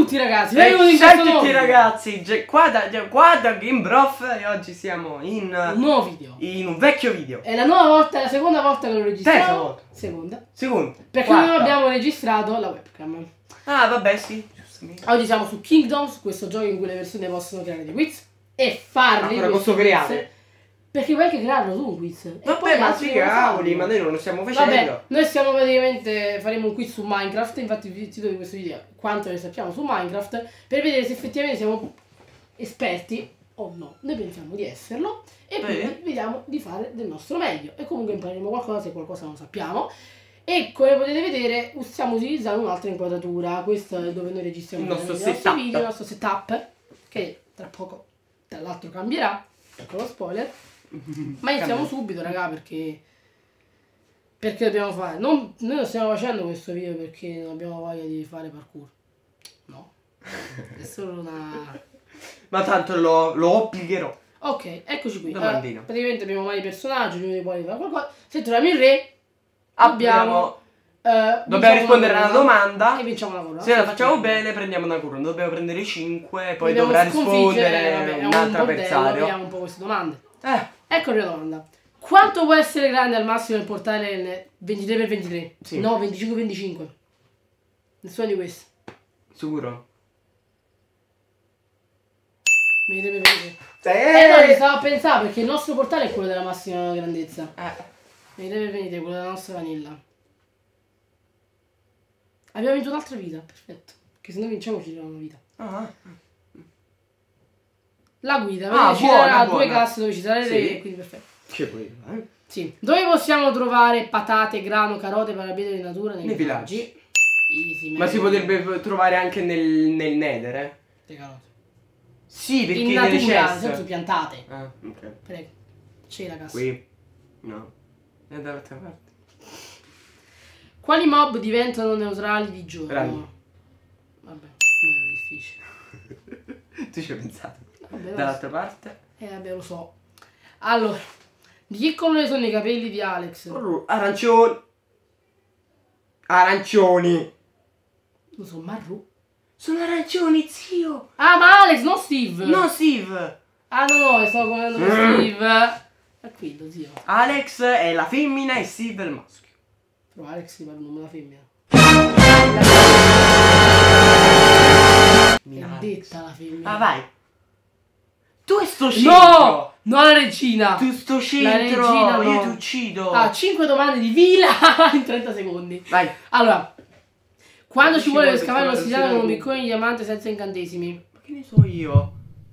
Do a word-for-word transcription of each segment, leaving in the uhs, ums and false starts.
tutti ragazzi, e ciao a tutti ragazzi, guarda, guarda Game Prof e oggi siamo in un nuovo video, in un vecchio video. È la nuova volta, è la seconda volta che lo registriamo. Terza volta. Seconda. Seconda. Perché Quarta. non abbiamo registrato la webcam. Ah vabbè sì. Oggi siamo su Kingdoms, questo gioco in cui le persone possono creare dei quiz e farli. Ancora posso creare? Perché puoi anche crearlo tu un quiz. E vabbè, poi ma sì, cavoli, ma noi non lo stiamo facendo. Vabbè, noi stiamo praticamente, faremo un quiz su Minecraft, infatti il titolo di questo video è quanto ne sappiamo su Minecraft, per vedere se effettivamente siamo esperti o no. Noi pensiamo di esserlo e quindi eh. vediamo di fare del nostro meglio. E comunque impareremo qualcosa se qualcosa non sappiamo. E come potete vedere stiamo utilizzando un'altra inquadratura. Questo è dove noi registriamo il nostro i setup. nostri video, il nostro setup, che tra poco tra l'altro cambierà, piccolo spoiler. Ma iniziamo subito raga, perché perché dobbiamo fare non, noi non stiamo facendo questo video perché non abbiamo voglia di fare parkour, no, è solo una ma tanto lo, lo obbligherò. Ok, eccoci qui. Allora, praticamente abbiamo vari personaggi, ognuno di voi fare qualcosa. Se troviamo il re abbiamo Uh, dobbiamo rispondere a una domanda e vinciamo una corona. Se la facciamo bene prendiamo una corona. Dobbiamo prendere cinque, poi dovrà rispondere vabbè, un altro avversario. Vediamo un po' queste domande. Eh. Ecco la domanda. Quanto può essere grande al massimo il portale ventitré per ventitré? Sì. No, venticinque per venticinque. Nessuno di questi. Sicuro? ventitré per ventitré. Sì. Eh no, mi stavo a pensare perché il nostro portale è quello della massima grandezza. Eh. ventitré per ventitré, quello della nostra vanilla. Abbiamo vinto un'altra vita, perfetto. Perché se noi vinciamo ci diamo una vita. Ah. La guida, ah, ci darà due casse dove ci sarà il sì. re, quindi perfetto. Che poi, eh? Sì. Dove possiamo trovare patate, grano, carote, parabiete di natura nei, nei villaggi? villaggi. Easy, ma si potrebbe trovare anche nel, nel nether, eh? Le carote. Sì, perché in natura, nel senso piantate. Ah, ok. Prego. C'è la cassa. Qui. No. È dall'altra parte. Quali mob diventano neutrali di giorno? Ragni. Vabbè, non è difficile. Tu ci hai pensato? Dall'altra parte? Eh vabbè, lo so. Allora, di che colore sono i capelli di Alex? Arancioni. Arancioni. Lo so, marru. Sono arancioni, zio. Ah, ma Alex, non Steve. No, Steve. Ah, no, no, stavo comando con mm. Steve. È qui, lo zio. Alex è la femmina e Steve è il maschio. Però Alex si parla un nome da femmina. Mi ha detta la femmina. Ah, vai. Tu e sto centro. No, non la regina. Tu sto centro. La regina no. Io ti uccido. Ah, cinque domande di fila in trenta secondi. Vai. Allora, quando ci, ci vuole per scavare l'ossidiano con un piccone di diamante senza incantesimi? Ma che ne so io?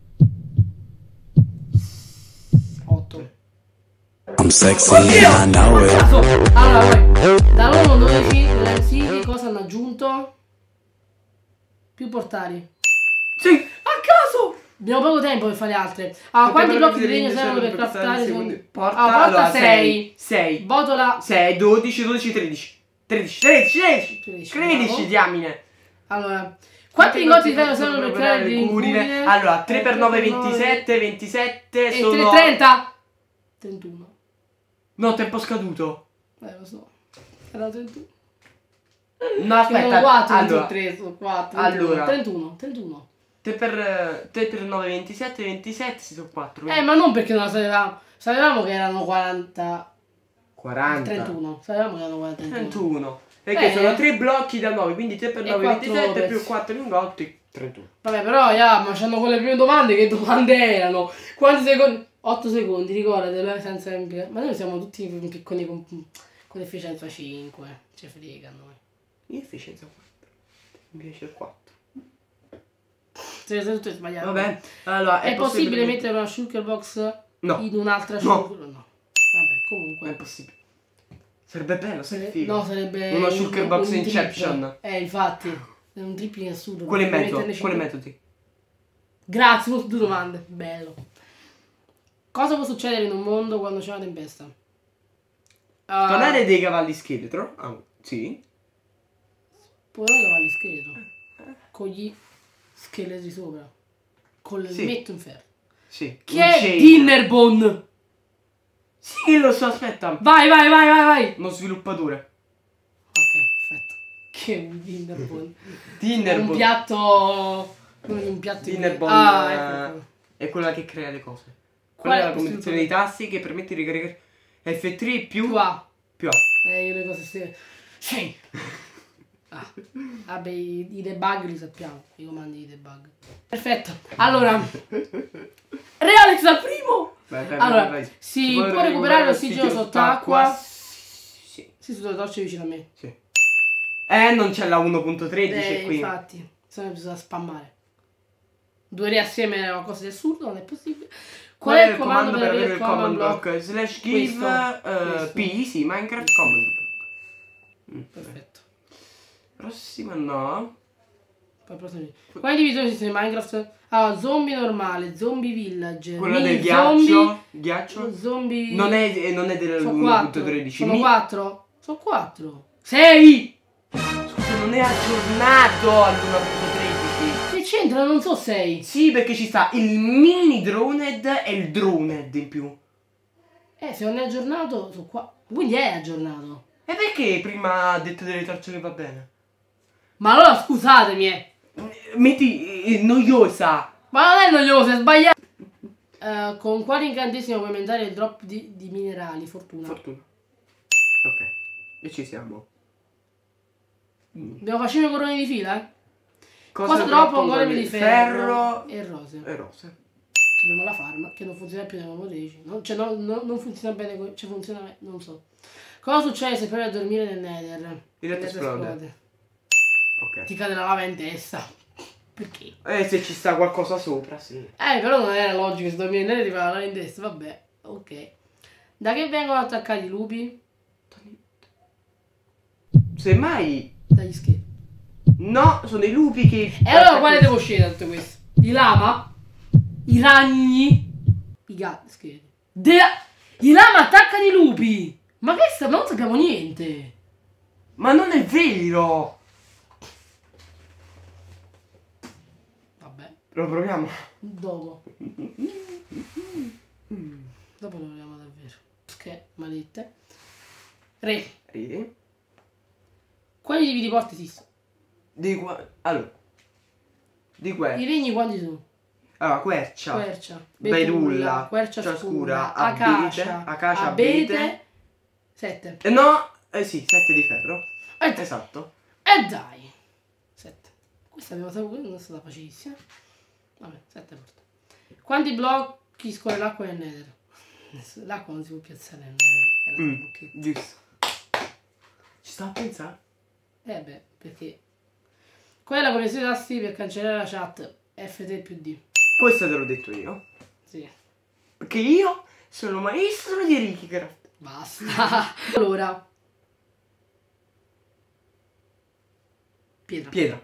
otto. I'm sexy and I know it. Allora, poi, da uno dodici della City cosa hanno aggiunto? Più portali. Sì, a caso! Abbiamo poco tempo per fare altre. Ah, quanti blocchi di legno servono per craftare? Porta, ah, porta allora, sei. sei. Botola. sei, dodici, dodici, tredici. tredici, tredici, tredici. tredici, diamine. Allora, quanti lingotti di ferro servono per creare le curine? Allora, tre per nove, ventisette, ventisette, e sono... trenta? trentuno. No, tempo scaduto. Eh, lo so. Era trentuno. No, aspetta. quattro, allora, tre, quattro, allora, trentuno, trentuno. tre per nove, ventisette, ventisette, si sono quattro. Eh, ma non perché non la sapevamo. Sapevamo che erano quaranta. quaranta. trentuno. Sapevamo che erano quaranta. trentuno. Perché eh, sono tre blocchi da nove, quindi tre per nove, ventisette più quattro lingotti, trentuno. Vabbè, però, yeah, ma c'hanno con le prime domande, che domande erano? Quanti secondi? otto secondi, ricordate, senza empire. Ma noi siamo tutti piccoli con, con efficienza cinque. Ci frega noi. Io efficienza quattro. Mi piace il quattro. Se sei tutto sbagliato. Vabbè, allora è, è possibile, possibile mettere una shulker box no. in un'altra shulker? No. no. Vabbè, comunque. È impossibile. Sarebbe bello, sarebbe figo. No, sarebbe uno shulker un, box un Inception. Trip. Eh, infatti. È un tripling assurdo. Quali metodi? Quali metodi? Grazie, molte due domande. Bello. Cosa può succedere in un mondo quando c'è una tempesta? Uh, Sparare dei cavalli scheletro? Ah, sì. Sparare cavalli scheletro? Con gli scheletri sopra. Con il sì. metto in ferro. Sì. Chi è chain. Dinnerbone? Sì, lo so, aspetta. Vai, vai, vai, vai, vai. Uno sviluppatore. Ok, perfetto. Che è un Dinnerbone? Dinnerbone. Un piatto... Un piatto Dinnerbone ah, è... ecco. è quella che crea le cose. Quella è la combinazione dei tasti che permette di caricare F tre più... più A. Più A. Eh, io le cose ste... Sì. Ah. Vabbè, i, i debug li sappiamo, i comandi di debug. Perfetto. Allora, Realex al primo. Vai, vai, allora, vai, vai. si può recuperare, recuperare l'ossigeno sott'acqua. Sì. Sì, sotto le torce vicino a me. Sì. Eh, non c'è la uno punto tredici eh, qui. Infatti, se no bisogna spammare. Due re assieme è una cosa di assurdo, non è possibile. Qual, Qual è il comando, comando per avere il command block? block? Slash give uh, P, sì, Minecraft command block. Mm, perfetto. Prossima no. Quali divisioni ci sono in Minecraft? Allora, zombie normale, zombie villager. Quello del ghiaccio. Zombie, ghiaccio. Zombie. Non è, non è della uno punto tredici. Sono quattro. Sono quattro. sei! Scusa, non è aggiornato all'uno punto tredici. Che c'entra? Non so sei. Sì, perché ci sta il mini droned e il droned in più. Eh, se non è aggiornato, sono qua. Quindi è aggiornato. E perché prima ha detto delle torce che va bene? Ma allora scusatemi, eh. Metti eh, noiosa. Ma non è noiosa, è sbagliato. Uh, con quali incantesimi puoi aumentare il drop di, di minerali? Fortuna. Fortuna. Ok. E ci siamo. Mm. Abbiamo facciamo i coroni di fila, eh? Cosa, Cosa troppo un golem di ferro, ferro e rose. E rose. Abbiamo la farma che non funziona più nel modo dieci. Non, cioè no, no, non funziona bene, cioè funziona, non so. Cosa succede se provi a dormire nel nether? Il nether esplode. esplode. Ok. Ti cade la lava in testa. Perché? Eh, se ci sta qualcosa sopra, sì. Eh, però non era logico, se dormi nel nether ti fa la lava in testa, vabbè. Ok. Da che vengono attaccati i lupi? Semmai... Dagli scheletri. No, sono i lupi che... E allora quale devo scegliere da tutto questo? I lama? I ragni? I gatti, scheletri. De... I lama attaccano i lupi! Ma che sta? Non sappiamo niente. Ma non è vero! Vabbè. Lo proviamo? Dopo. Dopo lo proviamo davvero. Che malette. Re. Re. Quali tipi di porte esistono? Di qua... Allora. Di quercia. I regni quanti sono? Allora, quercia. Quercia. Betulla. Quercia scura. scura. Acacia. Acacia. Abete. sette. Eh no, eh sì, sette di ferro. Eh, esatto. E dai. sette. Questa abbiamo saputo, non è stata facilissima. Vabbè, sette porte. Quanti blocchi scorre l'acqua nel nether? L'acqua non si può piazzare nel nether. Mm, giusto. Ci sta a pensare? Eh beh, perché... Qual è la connessione tasti per cancellare la chat? F tre più D. Questo te l'ho detto io. Sì. Perché io sono maestro di Rickcraft. Basta. Allora. Pietra. Pietra.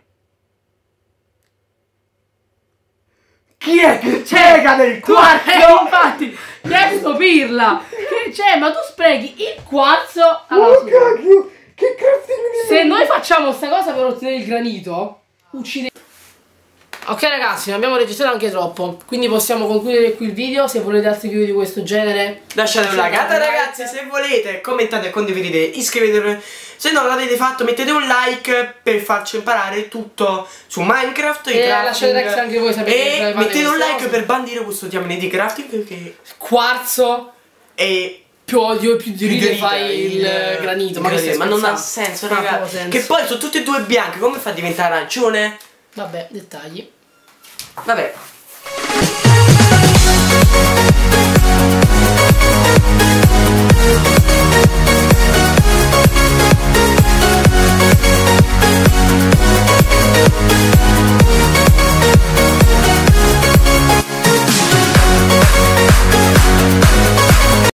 Chi è che cieca del quarzo? Eh, infatti, chiesto pirla. Che c'è? Ma tu sprechi il quarzo. Allora, oh cacchio, che crafting di... Se noi facciamo sta cosa per ottenere il granito, uccide... Ok ragazzi, ne abbiamo registrato anche troppo, quindi possiamo concludere qui il video. Se volete altri video di questo genere lasciate un like, ragazzi, se volete commentate e condividete, iscrivetevi. Se non l'avete fatto mettete un like per farci imparare tutto su Minecraft e lasciate like anche voi sapete. E mettete un like per bandire questo diamine di crafting che... Quarzo e... più odio e più di ride fai il, il granito. Ma, granito. Ma non ha senso, ragazzi. Che poi sono tutte e due bianche, come fa a diventare arancione? Vabbè, dettagli. Vabbè.